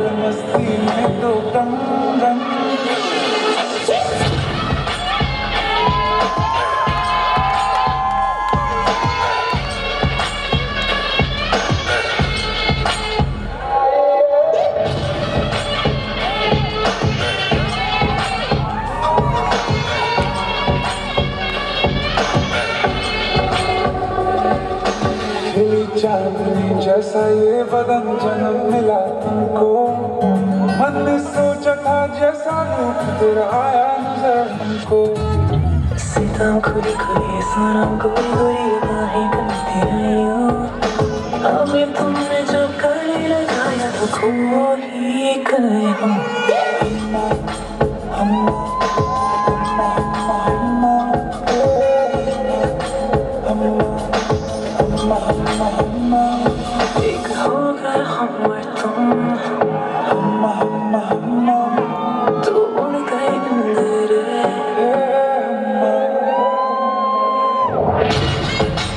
मस्ती में तो दम दम चांदनी जैसा ये बदन जन्म मिला तुमको मन ने सोचा था जैसा रूप तेरा आया नजर हमको सीताम खुली खुली सनम गोरी गोरी बाहें करती रही हो अभी तुमने जब गले लगाया तो खो ही गए हम एक हो गए हम और तुम तो उड़ गए अंदर